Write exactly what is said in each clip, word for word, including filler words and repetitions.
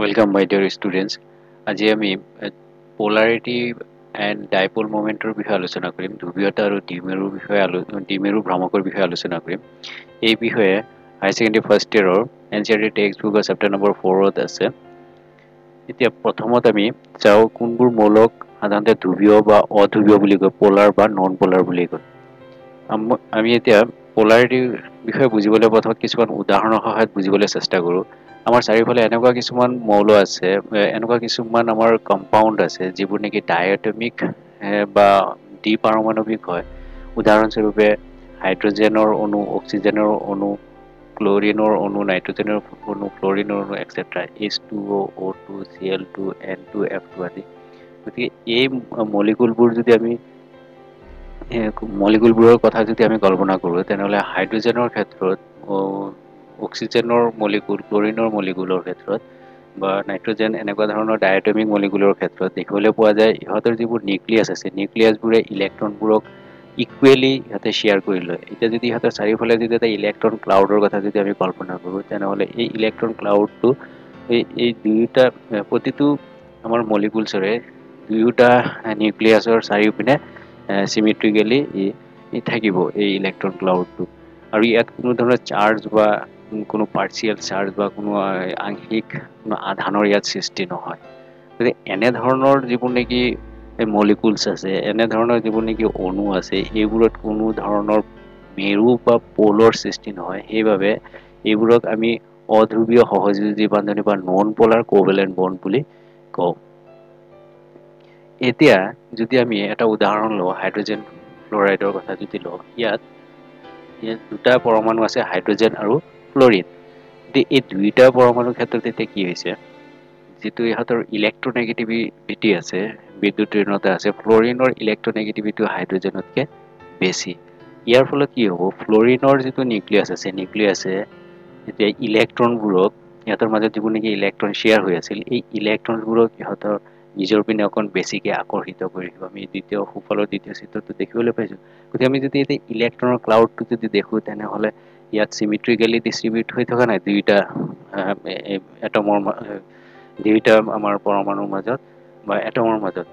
Welcome, my dear students. আজি আমি polarity and dipole momentৰ বিষয়ে আলোচনা কৰিম। ধ্ৰুৱীয়তা আৰু দ্বিমেৰুৰ বিষয়ে আলোচনা দ্বিমেৰু ভ্ৰামকৰ বিষয়ে আলোচনা কৰিম। এই বিষয়ে হাই ছেকেণ্ডাৰী ফাৰ্ষ্ট ইয়াৰৰ এনচিইআৰটি টেক্সট বুকৰ চেপ্টাৰ নম্বৰ ফ'ৰত আছে। এতিয়া প্ৰথমত আমি চাওঁ কোনবোৰ মৌলক সাধাৰণতে ধ্ৰুৱীয় বা অধ্ৰুৱীয় বুলি কয়, পোলাৰ বা নন পোলাৰ বুলি কয়। আমি এতিয়া পোলাৰিটিৰ বিষয়ে বুজিবলৈ প্ৰথমত কিছুমান উদাহৰণৰ সহায়ত বুজিবলৈ চেষ্টা কৰোঁ। আমাৰ চাৰিওফালে এনেকুৱা কিছুমান মৌল আছে, এনেকুৱা কিছুমান আমাৰ কম্পাউণ্ড আছে যিবোৰ নেকি ডাইএটমিক বা দ্বি পাৰমাণৱিক হয়। উদাহৰণস্বৰূপে হাইড্ৰজেনৰ অণু, অক্সিজেনৰ অণু, ক্লৰিনৰ অণু, নাইট্ৰজেনৰ অণু, ফ্লৰিনৰ অণু etcetera, H two O', O' two, C L two, N two, F two আদি। গতিকে এই মলিকুলবোৰ যদি আমি মলিকুলবোৰৰ কথা যদি আমি কল্পনা কৰোঁ, তেনেহ'লে হাইড্ৰজেনৰ ক্ষেত্ৰত অক্সিজেনৰ মলিকুল, ক্লৰিনৰ মলিকুলৰ ক্ষেত্ৰত বা নাইট্ৰজেন এনেকুৱা ধৰণৰ ডায়েটমিক মলিকুলৰ ক্ষেত্ৰত দেখিবলৈ পোৱা যায় ইহঁতৰ যিবোৰ নিউক্লিয়াছ আছে, নিউক্লিয়াছবোৰে ইলেক্ট্ৰনবোৰক ইকুৱেলি ইহঁতে শ্বেয়াৰ কৰি লয়। এতিয়া যদি ইহঁতৰ চাৰিওফালে যদি এটা ইলেক্ট্ৰন ক্লাউডৰ কথা যদি আমি কল্পনা কৰোঁ, তেনেহ'লে এই ইলেক্ট্ৰন ক্লাউডটো এই এই দুয়োটা প্ৰতিটো আমাৰ মলিকুলছৰে দুয়োটা নিউক্লিয়াছৰ চাৰিওপিনে চিমেট্ৰিকেলি ই থাকিব এই ইলেক্ট্ৰন ক্লাউডটো। আৰু ইয়াত কোনো ধৰণৰ চাৰ্জ বা কোনো পাৰ্চিয়েল চাৰ্জ বা কোনো আংশিক কোনো আধানৰ ইয়াত সৃষ্টি নহয়। গতিকে এনেধৰণৰ যিবোৰ নেকি মলিকুলছ আছে, এনেধৰণৰ যিবোৰ নেকি অণু আছে, এইবোৰত কোনো ধৰণৰ মেৰু বা প'লৰ সৃষ্টি নহয়। সেইবাবে এইবোৰক আমি অধ্ৰুৱীয় সহযোজী বান্ধনী বা নন পলাৰ কোভেলেণ্ট বণ্ড বুলি কওঁ। এতিয়া যদি আমি এটা উদাহৰণ লওঁ, হাইড্ৰজেন ফ্ল'ৰাইডৰ কথা যদি লওঁ, ইয়াত ইয়াত দুটা পৰমাণু আছে, হাইড্ৰজেন আৰু ফ্ল'ৰিন। এই দুইটা পৰমাণুৰ ক্ষেত্ৰত এতিয়া কি হৈছে, যিটো ইহঁতৰ ইলেক্ট্ৰনেগেটিভিটি আছে, বিদ্যুৎ ঋণতা আছে, ফ্ল'ৰিনৰ ইলেক্ট্ৰনেগেটিভিটি হাইড্ৰজেনতকৈ বেছি। ইয়াৰ ফলত কি হ'ব, ফ্ল'ৰিনৰ যিটো নিউক্লিয়াছ আছে, নিউক্লিয়াছে এতিয়া ইলেক্ট্ৰনবোৰক ইহঁতৰ মাজত যিবোৰ নেকি ইলেক্ট্ৰন শ্বেয়াৰ হৈ আছিল, এই ইলেক্ট্ৰনবোৰক ইহঁতৰ নিজৰ পিনে অকণ বেছিকৈ আকৰ্ষিত কৰি দিব। আমি দ্বিতীয় সুফলৰ দ্বিতীয় চিত্ৰটো দেখিবলৈ পাইছোঁ। গতিকে আমি যদি এতিয়া ইলেক্ট্ৰনৰ ক্লাউডটো যদি দেখোঁ, তেনেহ'লে ইয়াত চিমেট্ৰিকেলি ডিষ্ট্ৰিবিউট হৈ থকা নাই দুয়োটা এটমৰ দুয়োটা আমাৰ পৰমাণুৰ মাজত বা এটমৰ মাজত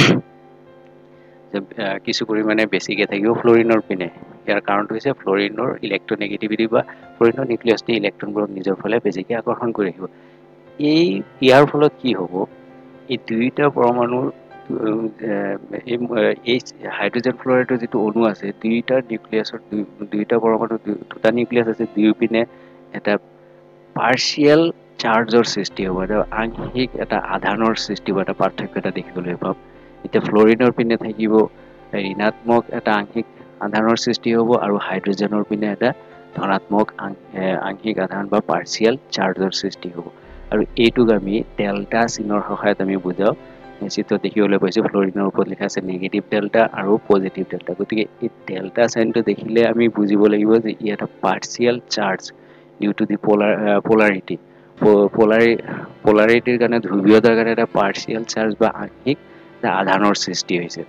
কিছু পৰিমাণে বেছিকৈ থাকিব ফ্ল'ৰিনৰ পিনে। ইয়াৰ কাৰণটো হৈছে ফ্ল'ৰিনৰ ইলেক্ট্ৰনেগেটিভিটি বা ফ্ল'ৰিনৰ নিউক্লিয়াছটো ইলেক্ট্ৰনবোৰক নিজৰ ফালে বেছিকৈ আকৰ্ষণ কৰি ৰাখিব। এই ইয়াৰ ফলত কি হ'ব, এই দুয়োটা পৰমাণুৰ এই হাইড্ৰজেন ফ্ল'ৰাইডৰ যিটো অণু আছে, দুয়োটা নিউক্লিয়াছৰ দুয়োটা পৰমাণুৰ দুটা নিউক্লিয়াছ আছে, দুয়োপিনে এটা পাৰ্চিয়েল চাৰ্জৰ সৃষ্টি হ'ব, এটা আংশিক এটা আধানৰ সৃষ্টি হ'ব, এটা পাৰ্থক্য এটা দেখিবলৈ পাম। এতিয়া ফ্ল'ৰিনৰ পিনে থাকিব ঋণাত্মক এটা আংশিক আধানৰ সৃষ্টি হ'ব আৰু হাইড্ৰজেনৰ পিনে এটা ধনাত্মক আংশিক আধান বা পাৰ্চিয়েল চাৰ্জৰ সৃষ্টি হ'ব। আৰু এইটোক আমি ডেল্টা চিনৰ সহায়ত আমি বুজাওঁ। চিত্ৰত দেখিবলৈ পাইছোঁ, ফ্ল'ৰিনৰ ওপৰত লিখা আছে নিগেটিভ ডেল্টা আৰু পজিটিভ ডেল্টা। গতিকে এই ডেল্টা চাইনটো দেখিলে আমি বুজিব লাগিব যে ই এটা partial charge due to the polar polarity পলাৰি পলাৰিটিৰ কাৰণে ধ্ৰুৱীয়তাৰ কাৰণে এটা পাৰ্চিয়েল চাৰ্জ বা আংশিক আধানৰ সৃষ্টি হৈছে।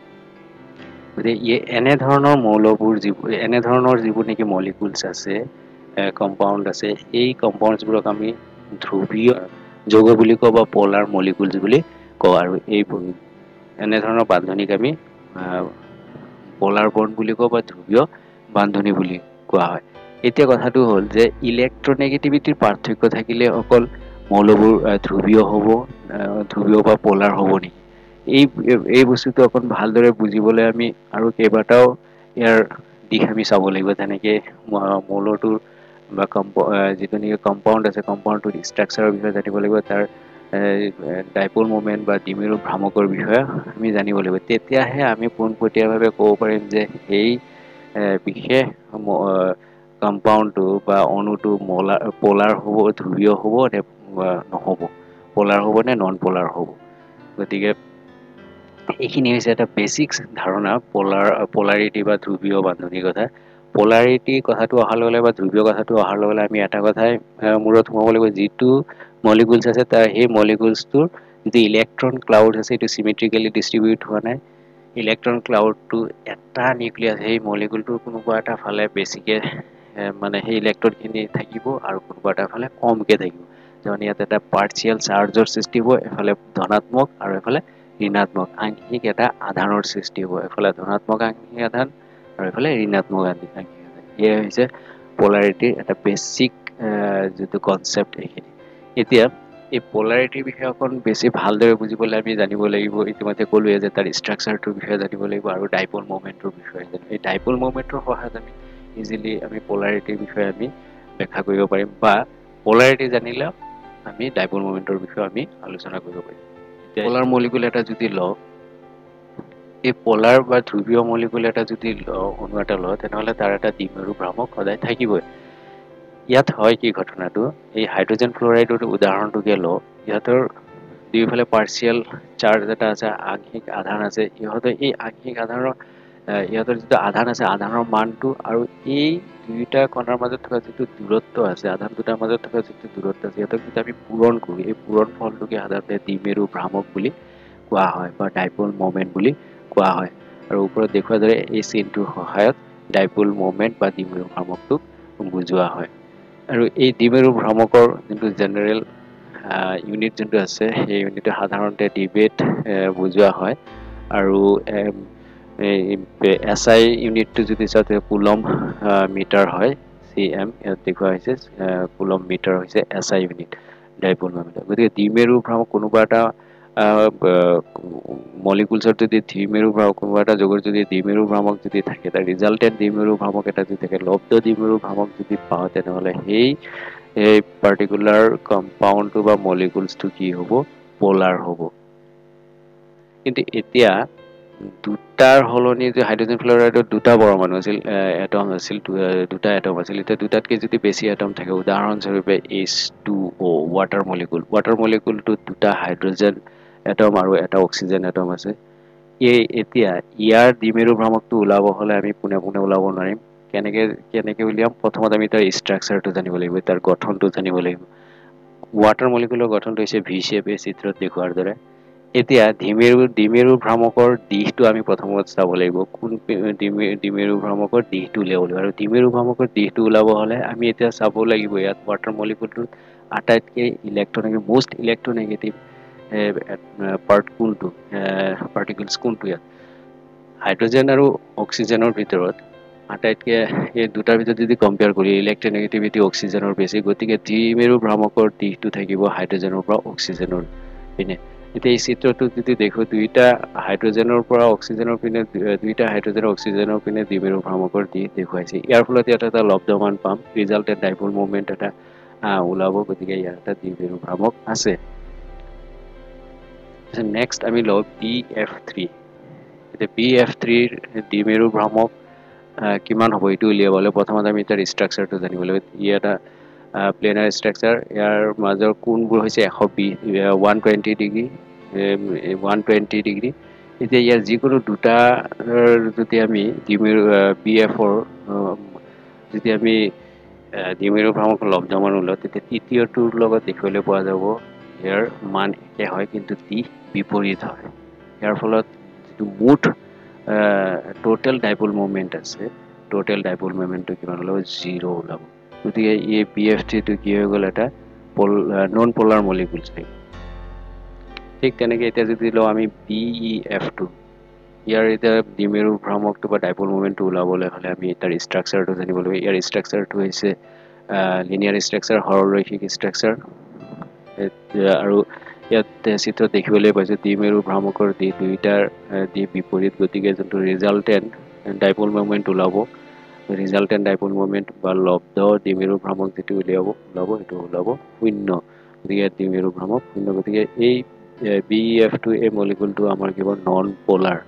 গতিকে ই এনেধৰণৰ মৌলবোৰ যিবোৰ এনেধৰণৰ যিবোৰ নেকি মলিকুলছ আছে, কম্পাউণ্ড আছে, এই কম্পাউণ্ডছবোৰক আমি ধ্ৰুৱীয় যৌগ বুলি কওঁ বা পলাৰ মলিকুলছ বুলি কওঁ। আৰু এইবোৰ এনেধৰণৰ বান্ধনিক আমি পলাৰ বণ্ড বুলি কওঁ বা ধ্ৰুৱীয় বান্ধনি বুলি কোৱা হয়। এতিয়া কথাটো হ'ল যে ইলেক্ট্ৰনেগেটিভিটিৰ পাৰ্থক্য থাকিলে অকল মৌলবোৰ ধ্ৰুৱীয় হ'ব, ধ্ৰুৱীয় বা পলাৰ হ'ব নেকি? এই এই বস্তুটো অকণ ভালদৰে বুজিবলৈ আমি আৰু কেইবাটাও ইয়াৰ দিশ আমি চাব লাগিব। যেনেকৈ মৌলটোৰ বা কম্প যিটো নেকি কম্পাউণ্ড আছে, কম্পাউণ্ডটোৰ ষ্ট্ৰাকচাৰৰ বিষয়ে জানিব লাগিব, তাৰ ডাইপল মুভমেণ্ট বা দ্বিমেৰু ভ্ৰামকৰ বিষয়ে আমি জানিব লাগিব। তেতিয়াহে আমি পোনপটীয়াভাৱে ক'ব পাৰিম যে সেই বিশেষ কম্পাউণ্ডটো বা অণুটো মলাৰ পলাৰ হ'ব, ধ্ৰুৱীয় হ'ব নে নহ'ব, পলাৰ হ'ব নে নন পলাৰ হ'ব। গতিকে এইখিনি হৈছে এটা বেচিক্স ধাৰণা পলাৰ পলাৰিটি বা ধ্ৰুৱীয় বান্ধনিৰ কথা। পলাৰিটি কথাটো অহাৰ লগে লগে বা ধ্ৰুৱীয় কথাটো অহাৰ লগে লগে আমি এটা কথাই মূৰত সোমাব লাগিব, যিটো মলিকুলছ আছে তাৰ সেই মলিকুলছটোৰ যিটো ইলেক্ট্ৰন ক্লাউড আছে, এইটো চিমেট্ৰিকেলি ডিষ্ট্ৰিবিউট হোৱা নাই। ইলেক্ট্ৰন ক্লাউডটো এটা নিউক্লিয়াছ, সেই মলিকুলটোৰ কোনোবা এটা ফালে বেছিকৈ মানে সেই ইলেক্ট্ৰনখিনি থাকিব আৰু কোনোবা এটা ফালে কমকৈ থাকিব। যেনে ইয়াত এটা পাৰ্চিয়েল চাৰ্জৰ সৃষ্টি হ'ব এফালে ধনাত্মক আৰু এফালে ঋণাত্মক আংশিক এটা আধানৰ সৃষ্টি হ'ব এফালে ধনাত্মক আংশিক আধান আৰু এফালে ঋণাত্মক আংশিক আধান এয়া হৈছে পোলাৰিটিৰ এটা বেসিক যেটো কনসেপ্ট এইখিনি এতিয়া এই পোলাৰিটিৰ বিষয়ে অকণ বেছি ভালদৰে বুজিবলৈ আমি জানিব লাগিব ইতিমধ্যে ক'লোৱে যে তাৰ ষ্ট্ৰাকচাৰটোৰ বিষয়ে জানিব লাগিব আৰু ডাইপোল মোমেন্টৰ বিষয়ে জানিব এই ডাইপোল মোমেন্টৰ সহায়ত আমি ইজিলি আমি পোলাৰিটিৰ বিষয়ে আমি ব্যাখ্যা কৰিব পাৰিম বা পোলাৰিটি জানিলে আমি ডাইপোল মোমেন্টৰ বিষয়ে আমি আলোচনা কৰিব পাৰিম পোলাৰ মলিকুল এটা যদি লওঁ এই পোলাৰ বা ধ্ৰুৱীয় মলিকুল এটা যদি অণু এটা লওঁ তেনেহলে তাৰ এটা দ্বিমেৰু ভ্ৰামক সদায় থাকিবই ইয়াত হয় কি ঘটনাটো এই হাইড্ৰোজেন ফ্লোৰাইডৰ উদাহৰণটোকে লওঁ ইয়াতৰ দুইফালে পাৰ্চিয়েল চাৰ্জ এটা আছে আংশিক আধান আছে ইহঁতে এই আংশিক আধানৰ ইহঁতৰ যেটো আধান আছে আধানৰ মানটো আৰু এই দুইটা কণাৰ মাজত থকা যেটো দূৰত্ব আছে আধান দুটাৰ মাজত থকা যেটো দূৰত্ব আছে ইহঁতক যদি আমি পূৰণ কৰো এই পূৰণ ফলটোকে সাধাৰণতে দ্বিমেৰু ভ্ৰামক বুলি কোৱা হয় বা ডাইপোল মোমেন্ট বুলি কোৱা হয় আৰু ওপৰত দেখুওৱা দৰে এই চিনটোৰ সহায়ত ডাইপোল মোমেন্ট বা দ্বিমেৰু ভ্ৰামকটোক বুজোৱা হয় আৰু এই দ্বিমেৰু ভ্ৰামকৰ যেটো জেনাৰেল ইউনিট যেটো আছে এই ইউনিটটো সাধাৰণতে ডিবেট বুজোৱা হয় আৰু এসআই ইউনিটটো যদি চাতে কুলম মিটাৰ হয় সিএম ইয়াত দেখুওৱা হৈছে কুলম মিটাৰ হৈছে এসআই ইউনিট ডাইপোল মোমেন্ট গতিকে দ্বিমেৰু ভ্ৰামক কোনোবা এটা মলিকুলছৰ যদি দ্বিমেৰু ভ্ৰামক কোনোবা এটা যৌগৰ যদি দ্বিমেৰু ভ্ৰামক যদি থাকে তাৰ ৰিজাল্টেন্ট দ্বিমেৰু ভ্ৰামক এটা যদি থাকে লব্ধ দ্বিমেৰু ভ্ৰামক যদি পাওঁ তেনেহলে সেই এই পাৰ্টিকুলাৰ কম্পাউণ্ডটো বা মলিকুলছটো কি হ'ব পোলাৰ হ'ব কিন্তু এতিয়া দুটাৰ হলনি যে হাইড্ৰোজেন ফ্লোৰাইডৰ দুটা পৰমাণু আছিল এটম আছিল দুটা এটম আছিল এটা দুটাতকৈ যদি বেছি এটম থাকে উদাহৰণস্বৰূপে H two O' water molecule water মলিকুলটো দুটা হাইড্ৰোজেন এটম আৰু এটা অক্সিজেন এটম আছে এই এতিয়া ইয়াৰ দ্বিমেৰু ভ্ৰামকটো ওলাব হলে আমি পুনে পুনে ওলাব নোৱাৰিম কেনেকে কেনেকে উলিয়াম প্ৰথমত আমি তাৰ ষ্ট্ৰাকচাৰটো জানিব লাগিব তাৰ গঠনটো জানিব লাগিব ওৱাটাৰ মলিকুলৰ গঠনটো হৈছে ভি শেপ এই চিত্ৰত দেখুৱাৰ দৰে এতিয়া দ্বিমেৰু দ্বিমেৰু ভ্ৰামকৰ দিশটো আমি প্ৰথমত চাব লাগিব কোন দ্বিমেৰু ভ্ৰামকৰ দিশটো উলিয়াব লাগিব আৰু দ্বিমেৰু ভ্ৰামকৰ দিশটো ওলাব হলে আমি এতিয়া চাব লাগিব ইয়াত ওৱাটাৰ মলিকুলটোৰ আটাইতকৈ ইলেক্ট্ৰনিক মোষ্ট ইলেক্ট্ৰনেগেটিভ পাৰ্ট কোনটো পাৰ্টিকলছ কোনটো ইয়াত হাইড্ৰোজেন আৰু অক্সিজেনৰ ভিতৰত আটাইতকৈ এই দুটাৰ ভিতৰত যদি কম্পেয়াৰ কৰি ইলেক্ট্ৰনেগেটিভিটি অক্সিজেনৰ বেছি গতিকে দ্বিমেৰু ভ্ৰামকৰ দিশটো থাকিব হাইড্ৰোজেনৰ পৰা অক্সিজেনৰ পিনে এতিয়া এই চিত্ৰটোত যদি দেখো দুইটা হাইড্ৰোজেনৰ পৰা অক্সিজেনৰ পিনে দুইটা হাইড্ৰোজেন অক্সিজেনৰ পিনে দ্বিমেৰু ভ্ৰামকৰ দিশ দেখুৱাইছে ইয়াৰ ফলত ইয়াত এটা লব্ধমান পাম ৰিজাল্টেড ডাইপোল মোমেন্ট এটা ওলাব গতিকে ইয়াত এটা দ্বিমেৰু ভ্ৰামক আছে নেক্সট আমি লওঁ বি এফ থ্ৰী এতিয়া বি এফ থ্ৰীৰ দ্বিমেৰু ভ্ৰামক কিমান হ'ব এইটো উলিয়াবলৈ প্ৰথমত আমি তাৰ ষ্ট্ৰাকচাৰটো জানিব লাগিব ই এটা প্লেনাৰ ষ্ট্ৰাকচাৰ ইয়াৰ মাজৰ কোণবোৰ হৈছে এশ বিশ one twenty degree one twenty degree এতিয়া ইয়াৰ যিকোনো দুটা যদি আমি দ্বিমেৰু বি এফৰ যদি আমি দ্বিমেৰু ভ্ৰামক লব্ধমান ওলাওঁ তেতিয়া তৃতীয়টোৰ লগত দেখিবলৈ পোৱা যাব ইয়াৰ মান একে হয় কিন্তু দিশ বিপৰীত হয় ইয়াৰ ফলত যিটো মুঠ টোটেল ডাইপোল মোমেন্ট আছে টোটেল ডাইপোল মোমেন্টটো কিমান ওলাব জিৰ' ওলাব গতিকে এই বি এফ থ্ৰীটো কি হৈ গ'ল এটা নন পোলাৰ মলিকুল ঠিক তেনেকে এতিয়া যদি লওঁ আমি বি ই এফ টু ইয়াৰ এতিয়া দ্বিমেৰু ভ্ৰামকটো বা ডাইপোল মোমেন্টটো ওলাবলৈ হ'লে আমি তাৰ ষ্ট্ৰাকচাৰটো জানিব লাগিব ইয়াৰ ষ্ট্ৰাকচাৰটো হৈছে লিনিয়াৰ ষ্ট্ৰাকচাৰ সৰলৰৈখিক ষ্ট্ৰাকচাৰ আৰু ইয়াত চিত্ৰত দেখিবলৈ পাইছোঁ দ্বিমেৰু ভ্ৰামকৰ দিশ দুইটাৰ দিশ বিপৰীত গতিকে যোনটো ৰিজাল্টেণ্ট ডাইপোল মোমেন্ট ওলাব ৰিজাল্টেণ্ট ডাইপোল মোমেন্ট বা লব্ধ দ্বিমেৰু ভ্ৰামক যিটো উলিয়াব ওলাব সেইটো ওলাব শূন্য গতিকে দ্বিমেৰু ভ্ৰামক শূন্য গতিকে এই বি এফ টু এই মলিকুলটো আমাৰ কেৱল নন পোলাৰ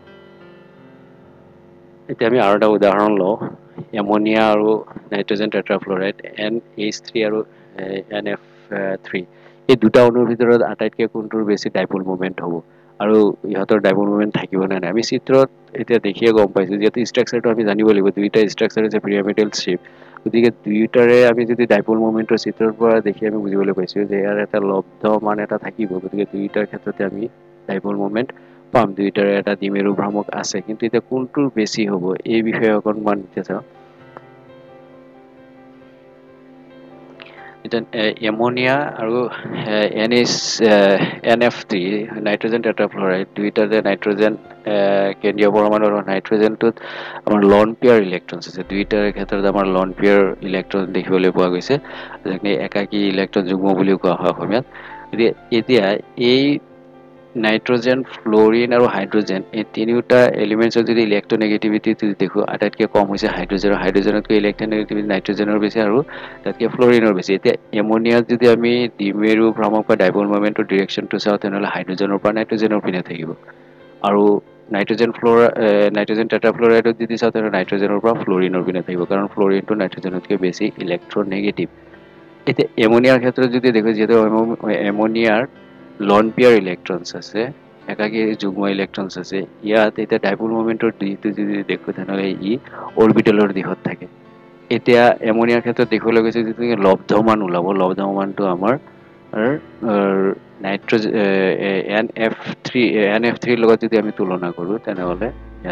এতিয়া আমি আৰু এটা উদাহৰণ লওঁ এমনিয়া আৰু nitrogen tetrafluoride N H three আৰু এন এফ থ্ৰী এই দুটা অণুৰ ভিতৰত আটাইতকৈ কোনটোৰ বেছি ডাইপোল মোমেন্ট হ'ব আৰু ইহঁতৰ ডাইপোল মোমেন্ট থাকিব নে নাই আমি চিত্ৰত এতিয়া দেখিয়ে গম পাইছোঁ যিহেতু ষ্ট্ৰাকচাৰটো আমি জানিব লাগিব দুইটা ষ্ট্ৰাকচাৰ হৈছে পিৰামিডেল শ্বেপ গতিকে দুয়োটাৰে আমি যদি ডাইপোল মোমেন্টৰ চিত্ৰৰ পৰা দেখি আমি বুজিবলৈ পাইছোঁ যে ইয়াৰ এটা লব্ধ মান এটা থাকিব গতিকে দুয়োটাৰ ক্ষেত্ৰতে আমি ডাইপোল মোমেন্ট পাম দুয়োটাৰে এটা দ্বিমেৰু ভ্ৰামক আছে কিন্তু এতিয়া কোনটোৰ বেছি হ'ব এই বিষয়ে অকণমান এতিয়া চাওঁ এতিয়া এমোনিয়া আৰু N H N F three nitrogen tetrafluoride দুইটাতে নাইট্ৰজেন কেন্দ্ৰীয় পৰমাণু আৰু নাইট্ৰজেনটোত আমাৰ লন পেয়াৰ ইলেক্ট্ৰন আছে দুইটাৰ ক্ষেত্ৰত আমাৰ লন পেয়াৰ ইলেক্ট্ৰন দেখিবলৈ পোৱা গৈছে যেনে একাকী ইলেক্ট্ৰন যুগ্ম বুলিও কোৱা হয় অসমীয়াত এতিয়া এতিয়া এই নাইট্ৰজেন ফ্ল'ৰিন আৰু হাইড্ৰজেন এই তিনিওটা এলিমেণ্টছৰ যদি ইলেক্ট্ৰনেগেটিভিটি দেখোঁ আটাইতকৈ কম হৈছে হাইড্ৰজেন হাইড্ৰজেনতকৈ ইলেক্ট্ৰনেগেটিভিটি নাইট্ৰজেনৰ বেছি আৰু তাতকৈ ফ্ল'ৰিনৰ বেছি এতিয়া এমনিয়াত যদি আমি দ্বিমেৰু ভ্ৰামক বা ডাইপল মমেণ্টৰ ডিৰেকশ্যনটো চাওঁ তেনেহ'লে হাইড্ৰজেনৰ পৰা নাইট্ৰজেনৰ পিনে থাকিব আৰু নাইট্ৰজেন ফ্ল'ৰা নাইট্ৰজেন টেট্ৰাফ্ল'ৰাইডত যদি চাওঁ তেনেহ'লে নাইট্ৰজেনৰ পৰা ফ্ল'ৰিনৰ পিনে থাকিব কাৰণ ফ্ল'ৰিনটো নাইট্ৰজেনতকৈ বেছি ইলেক্ট্ৰনেগেটিভ এতিয়া এমনিয়াৰ ক্ষেত্ৰত যদি দেখোঁ যিহেতু এমনিয়াৰ লন পেয়াৰ ইলেক্ট্ৰনছ আছে একাকী যুগ্ম ইলেক্ট্ৰনছ আছে ইয়াত এতিয়া ডাইপল মমেণ্টৰ দিশটো যদি দেখোঁ তেনেহ'লে ই অৰবিটেলৰ দিশত থাকে এতিয়া এমনিয়াৰ ক্ষেত্ৰত দেখিবলৈ গৈছে যিটো লব্ধমান ওলাব লব্ধমানটো আমাৰ nitrogen N F three N F থ্ৰীৰ লগত যদি আমি তুলনা কৰোঁ তেনেহ'লে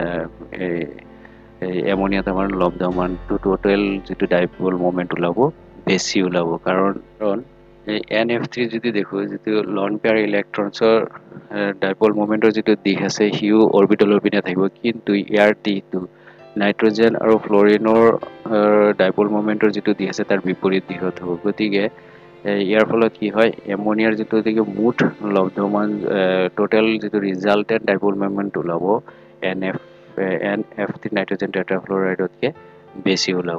এমনিয়াত আমাৰ লব্ধমানটো টোটেল যিটো ডাইপল মমেণ্ট ওলাব বেছি ওলাব কাৰণ কাৰণ এই এন এফ থ্ৰী যদি দেখোঁ যিটো লন পেয়াৰ ইলেক্ট্ৰনছৰ ডাইপল মমেণ্টৰ যিটো দিশ আছে সিও অৰবিটেলৰ পিনে থাকিব কিন্তু ইয়াৰ দিশটো নাইট্ৰজেন আৰু ফ্ল'ৰিনৰ ডাইপল মমেণ্টৰ যিটো দিশ আছে তাৰ বিপৰীত দিশত হ'ব গতিকে ইয়াৰ ফলত কি হয় এমনিয়াৰ যিটো গতিকে মুঠ লব্ধমান টোটেল যিটো ৰিজাল্টেড ডাইপল মমেণ্ট ওলাব N F N F three nitrogen টেট্ৰাফ্ল'ৰাইডতকৈ বেছি ওলাব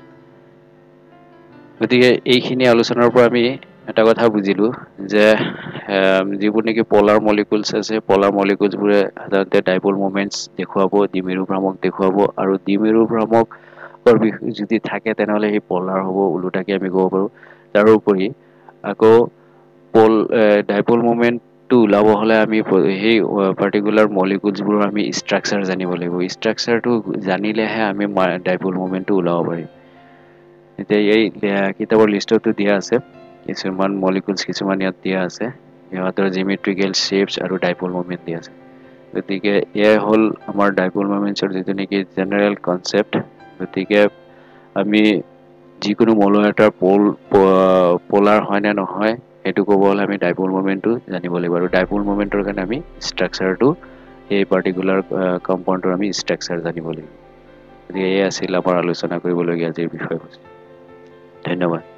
গতিকে এইখিনি আলোচনাৰ পৰা আমি এটা কথা বুজিলোঁ যে যিবোৰ নেকি পলাৰ মলিকুলছ আছে পলাৰ মলিকুলছবোৰে সাধাৰণতে ডাইপল মুভমেণ্টছ দেখুৱাব দ্বিমেৰু ভ্ৰামক দেখুৱাব আৰু দ্বিমেৰু ভ্ৰামকৰ যদি থাকে তেনেহ'লে সেই পলাৰ হ'ব ওলোটাকে আমি ক'ব পাৰোঁ তাৰোপৰি আকৌ পল ডাইপল মুভমেণ্টটো ওলাব হ'লে আমি সেই পাৰ্টিকুলাৰ মলিকুলছবোৰৰ আমি ষ্ট্ৰাকচাৰ জানিব লাগিব ষ্ট্ৰাকচাৰটো জানিলেহে আমি ডাইপল মুভমেণ্টটো ওলাব পাৰিম এতিয়া এই কিতাপৰ লিষ্টতো দিয়া আছে কিছুমান মলিকুলছ কিছুমান ইয়াত দিয়া আছে সিহঁতৰ জিমেট্ৰিকেল শ্বেপছ আৰু ডাইপল মুভমেণ্ট দিয়া আছে গতিকে এয়াই হ'ল আমাৰ ডাইপল মুভমেণ্টছৰ যিটো নেকি জেনেৰেল কনচেপ্ট গতিকে আমি যিকোনো মৌল এটাৰ পল পলাৰ হয় নে নহয় সেইটো ক'ব হ'লে আমি ডাইপল মুভমেণ্টটো জানিব লাগিব আৰু ডাইপল মুভমেণ্টৰ কাৰণে আমি ষ্ট্ৰাকচাৰটো এই পাৰ্টিকুলাৰ কম্পাউণ্ডৰ আমি ষ্ট্ৰাকচাৰ জানিব লাগিব গতিকে এই আছিল আমাৰ আলোচনা কৰিবলগীয়া আজিৰ বিষয়বস্তু ধন্যবাদ